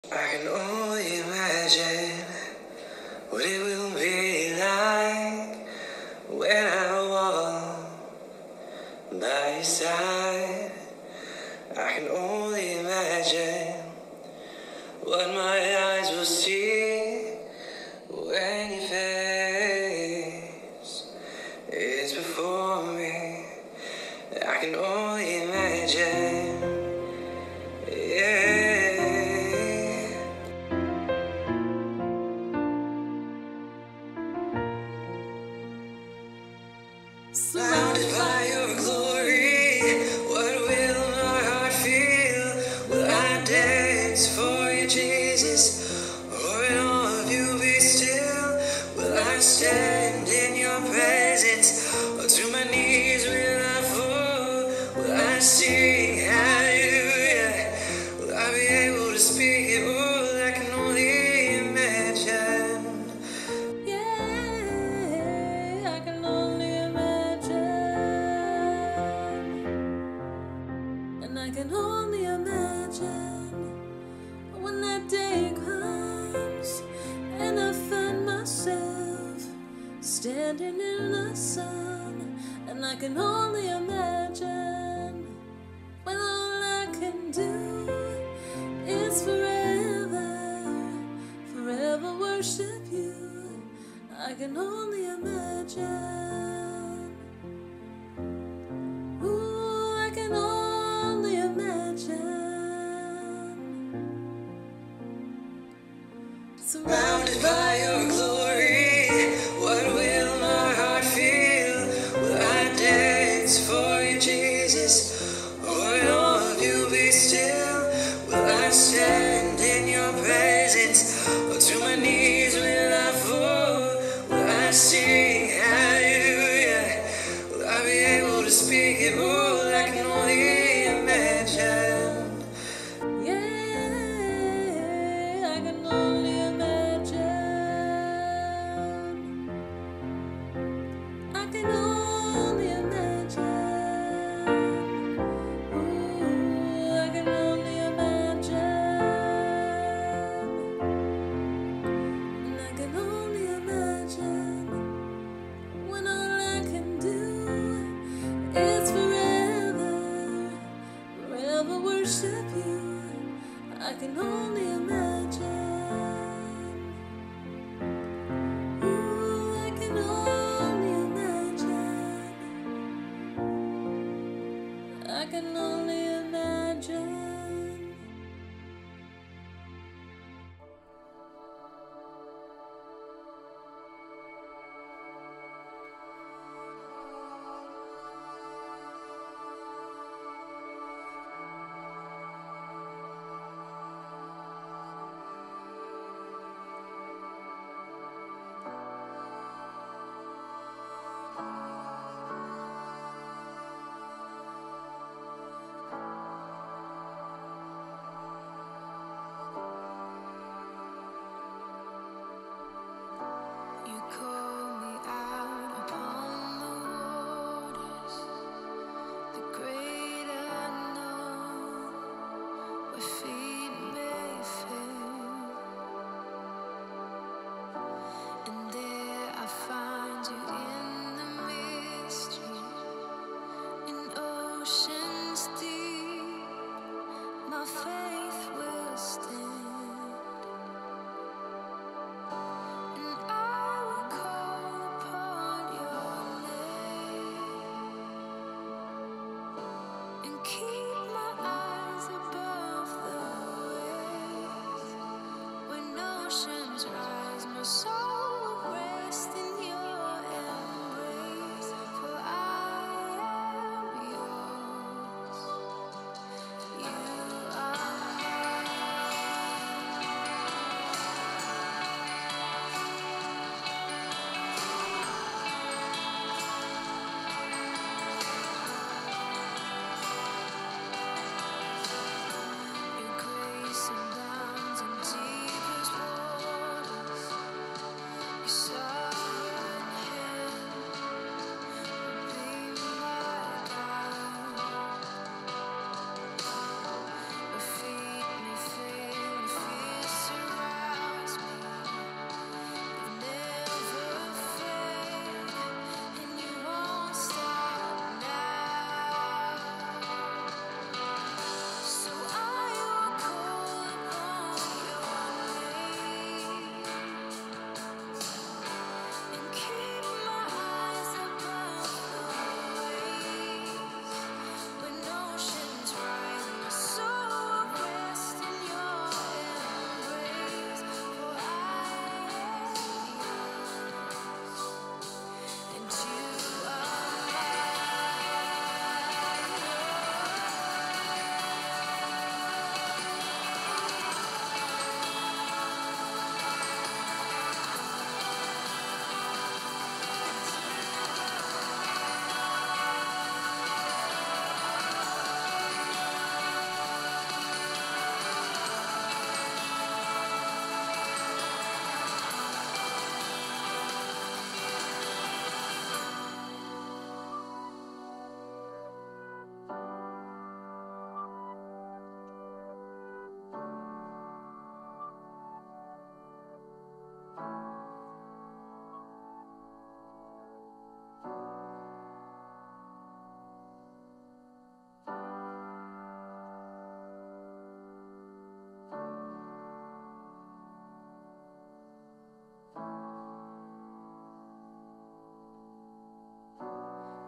I can only imagine what it will be like when I walk by your side. I can only imagine what my eyes will see when your face is before me. I can only imagine, yeah. Surrounded by your glory, what will my heart feel? Will I dance for you, Jesus? Or in all of you be still? Will I stand in your presence? Or to my knees will I fall? Will I sing hallelujah? Will I be able to speak it all? I can only imagine. Yeah, I can only imagine. And I can only imagine when that day comes and I find myself standing in the sun. And I can only imagine when all I can do is forever worship you. I can only imagine. Ooh, I can only imagine. Surrounded by your glory, what will my heart feel? Will I dance for you, Jesus? Or in all of you be still? Will I stand in your presence? Or to my knees will I fall? Will I sing hallelujah? Will I be able to speak it all? I can only imagine. Yeah, I can only imagine. I can only imagine. Ooh, I can only imagine. And I can only imagine when all I can do is forever worship you. I can only imagine. Ooh, I can only imagine. I can only imagine.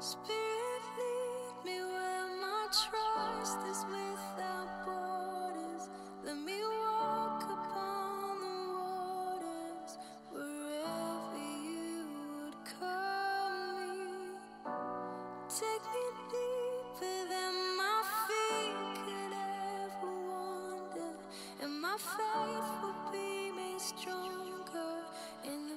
Spirit, lead me where my trust is without borders. Let me walk upon the waters wherever you would call me. Take me deeper than my feet could ever wander, and my faith will be made stronger in